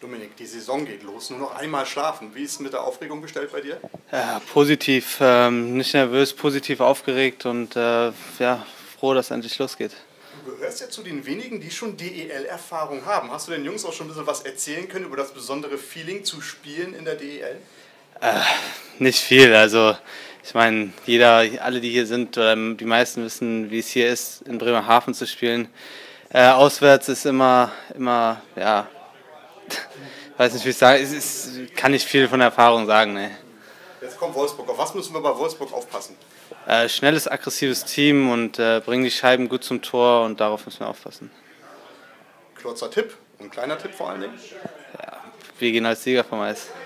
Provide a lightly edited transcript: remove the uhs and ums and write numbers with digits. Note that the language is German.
Dominik, die Saison geht los, nur noch einmal schlafen. Wie ist es mit der Aufregung bestellt bei dir? Ja, positiv, nicht nervös, positiv aufgeregt und ja, froh, dass es endlich losgeht. Du gehörst ja zu den wenigen, die schon DEL-Erfahrung haben. Hast du den Jungs auch schon ein bisschen was erzählen können über das besondere Feeling zu spielen in der DEL? Nicht viel, also ich meine, alle die hier sind, oder die meisten wissen, wie es hier ist, in Bremerhaven zu spielen. Auswärts ist immer, ja, weiß nicht, wie ich sage, kann nicht viel von der Erfahrung sagen, ne. Jetzt kommt Wolfsburg. Auf was müssen wir bei Wolfsburg aufpassen? Schnelles, aggressives Team und bringen die Scheiben gut zum Tor und darauf müssen wir aufpassen. Kurzer Tipp und kleiner Tipp vor allen Dingen. Wir gehen als Sieger vom Eis.